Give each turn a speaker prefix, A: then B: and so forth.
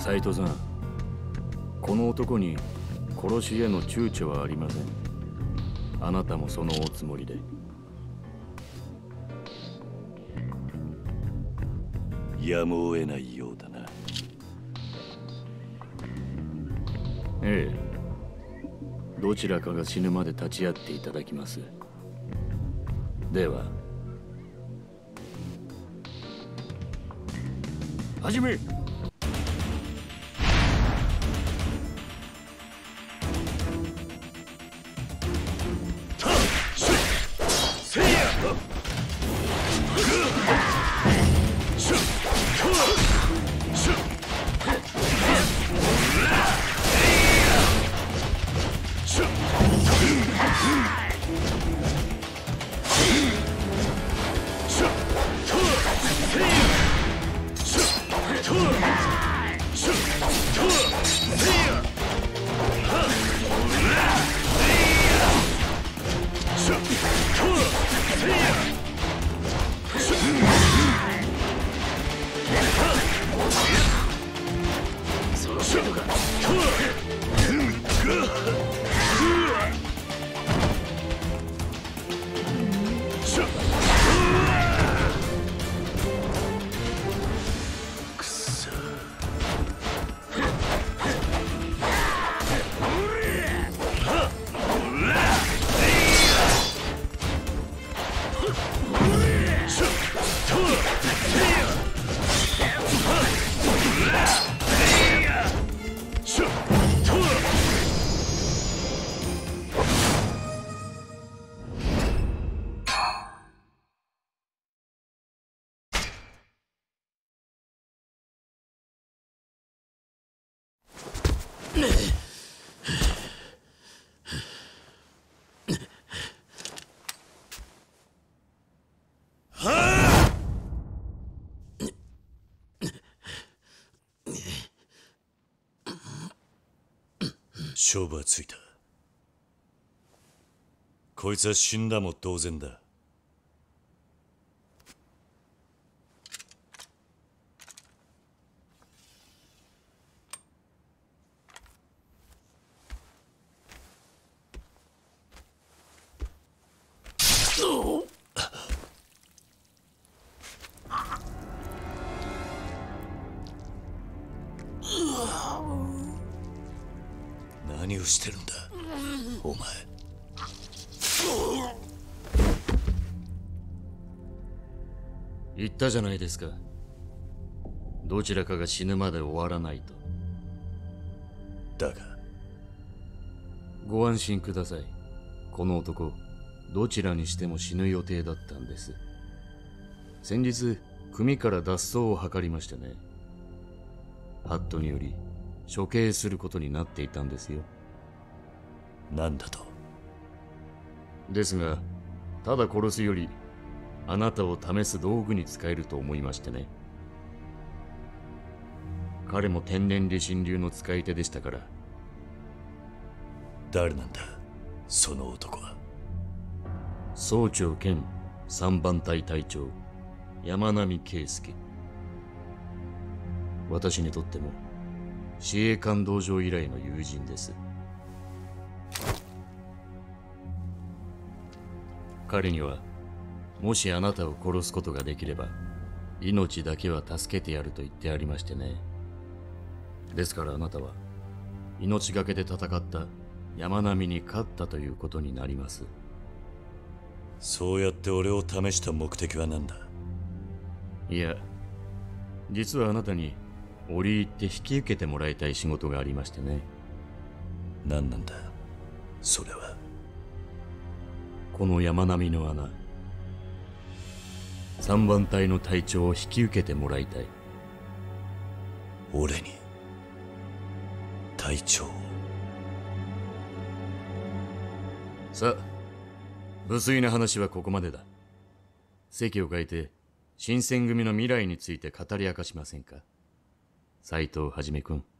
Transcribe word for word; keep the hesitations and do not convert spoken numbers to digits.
A: 斉藤さん、この男に殺しへの躊躇はありません。あなたもそのおつもりで。
B: やむを得ないようだな。
A: ええ、どちらかが死ぬまで立ち会っていただきます。では始め。
B: 勝負はついた。こいつは死んだも同然だ。何をしてるんだお前。
A: 言ったじゃないですか、どちらかが死ぬまで終わらないと。
B: だが
A: ご安心ください。この男、どちらにしても死ぬ予定だったんです。先日組から脱走を図りましてね。ハットにより処刑することになっていたんですよ。
B: 何だと。
A: ですが、ただ殺すよりあなたを試す道具に使えると思いましてね。彼も天然理心流の使い手でしたから。
B: 誰なんだその男は。
A: 総長兼三番隊隊長山並圭介。私にとっても司令官道場以来の友人です。彼にはもしあなたを殺すことができれば命だけは助けてやると言ってありましてね。ですからあなたは命がけで戦った山並に勝ったということになります。
B: そうやって俺を試した目的は何だ。
A: いや、実はあなたに折り入って引き受けてもらいたい仕事がありましてね。
B: 何なんだそれは。
A: この山並みの穴、三番隊の隊長を引き受けてもらいたい。
B: 俺に隊長。
A: さあ、無粋な話はここまでだ。席を変えて新選組の未来について語り明かしませんか、斉藤はじめ君。